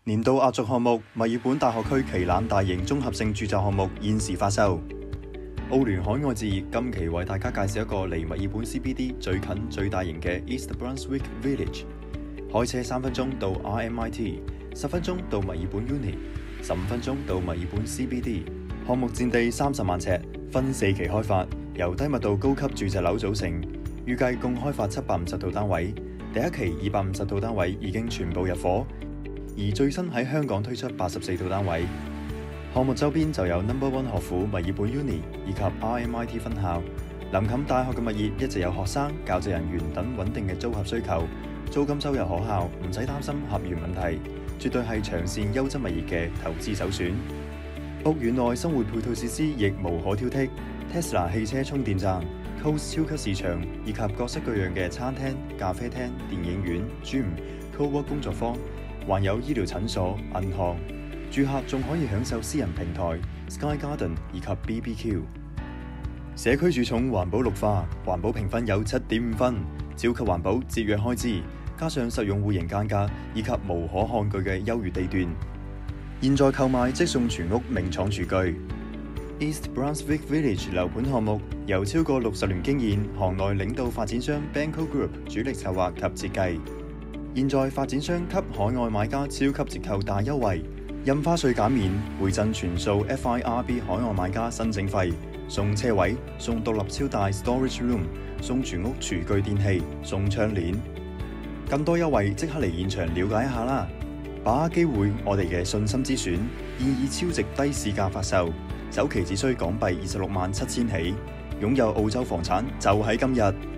年度壓軸項目墨爾本大學區旗艦大型綜合性住宅項目現時發售。澳聯海外置業今期為大家介紹一個離墨爾本 CBD 最近最大型嘅 East Brunswick Village， 開車3分鐘到 RMIT， 10分鐘到墨爾本 Uni， 15分鐘到墨爾本 CBD。項目佔地30萬尺，分4期開發，由低密度高級住宅樓組成，預計共開發750套單位。第一期250套單位已經全部入伙，而最新喺香港推出84套單位。項目周邊就有 No.1 學府墨爾本 Uni 以及 RMIT 分校。臨近大學嘅物業一直有學生、教職人員等穩定嘅租合需求，租金收入可靠，唔使擔心合約問題，絕對係長線優質物業嘅投資首選。屋苑內生活配套設施亦無可挑剔 ，Tesla 汽車充電站、Coles 超級市場以及各式各樣嘅餐廳、咖啡廳、電影院、Gym、Co-work 工作坊，還有醫療診所、銀行。住客仲可以享受私人平台、Sky Garden 以及 BBQ。社區主重環保綠化，環保評分有7.5分，超級環保節約開支，加上實用戶型間隔以及無可抗拒嘅優越地段。現在購買即送全屋名廠廚具。East Brunswick Village 樓盤項目由超過60年經驗、行內領導發展商 Banco Group 主力策劃及設計。現在發展商給海外買家超級折扣大優惠，印花稅減免，回贈全數 FIRB 海外買家申請費，送車位，送獨立超大 storage room， 送全屋廚具電器，送窗簾。更多優惠即刻嚟現場了解一下啦！把握機會，我哋嘅信心之選，現以超值低市價發售，首期只需港幣267000起，擁有澳洲房產就喺今日。